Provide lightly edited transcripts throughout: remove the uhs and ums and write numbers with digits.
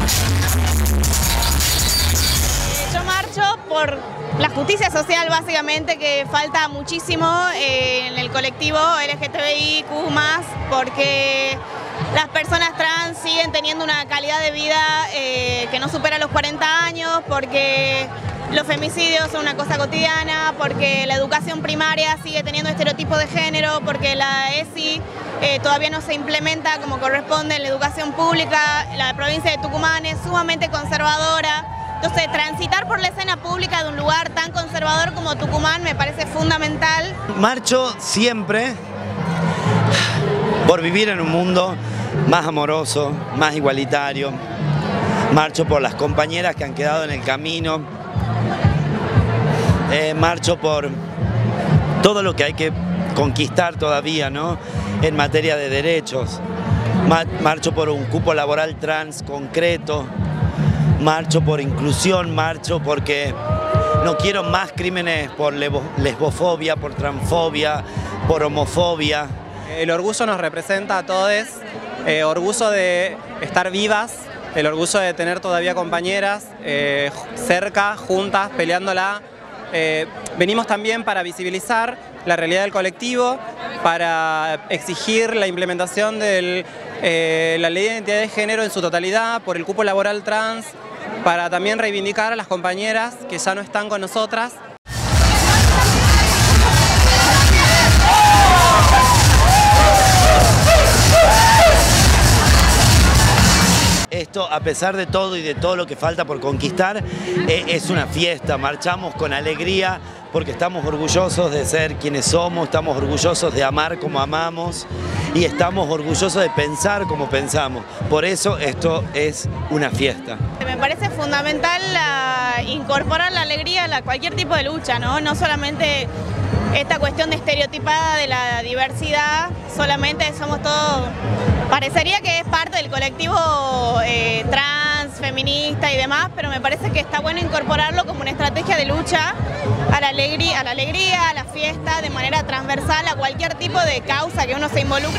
Yo marcho por la justicia social, básicamente, que falta muchísimo en el colectivo LGTBIQ+, porque las personas trans siguen teniendo una calidad de vida que no supera los 40 años, porque los femicidios son una cosa cotidiana, porque la educación primaria sigue teniendo estereotipos de género, porque la ESI todavía no se implementa como corresponde en la educación pública. La provincia de Tucumán es sumamente conservadora. Entonces, transitar por la escena pública de un lugar tan conservador como Tucumán me parece fundamental. Marcho siempre por vivir en un mundo más amoroso, más igualitario. Marcho por las compañeras que han quedado en el camino. Marcho por todo lo que hay que conquistar todavía, ¿no?, en materia de derechos. Marcho por un cupo laboral trans concreto. Marcho por inclusión, marcho porque no quiero más crímenes por lesbofobia, por transfobia, por homofobia. El orgullo nos representa a todos, orgullo de estar vivas, el orgullo de tener todavía compañeras cerca, juntas, peleándola. Venimos también para visibilizar la realidad del colectivo, para exigir la implementación de la ley de identidad de género en su totalidad, por el cupo laboral trans, para también reivindicar a las compañeras que ya no están con nosotras. Esto, a pesar de todo y de todo lo que falta por conquistar, es una fiesta. Marchamos con alegría porque estamos orgullosos de ser quienes somos, estamos orgullosos de amar como amamos y estamos orgullosos de pensar como pensamos. Por eso esto es una fiesta. Me parece fundamental incorporar la alegría a cualquier tipo de lucha, ¿no? No solamente esta cuestión de estereotipada de la diversidad, solamente somos todos, parecería que es parte del colectivo trans, feminista y demás, pero me parece que está bueno incorporarlo como una estrategia de lucha a la alegría, a la fiesta, de manera transversal a cualquier tipo de causa que uno se involucre.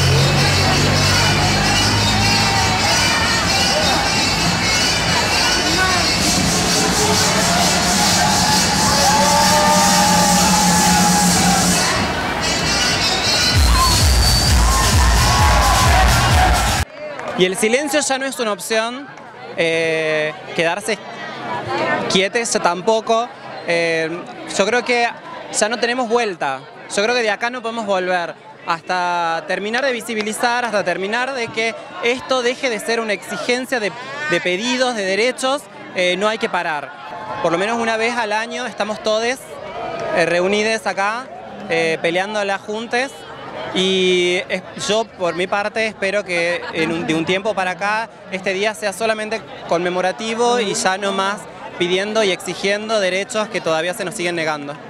Y el silencio ya no es una opción, quedarse quietes tampoco. Yo creo que ya no tenemos vuelta, yo creo que de acá no podemos volver hasta terminar de visibilizar, hasta terminar de que esto deje de ser una exigencia de pedidos, de derechos, no hay que parar. Por lo menos una vez al año estamos todos reunidos acá, peleándola juntos. Y yo, por mi parte, espero que de un tiempo para acá este día sea solamente conmemorativo y ya no más pidiendo y exigiendo derechos que todavía se nos siguen negando.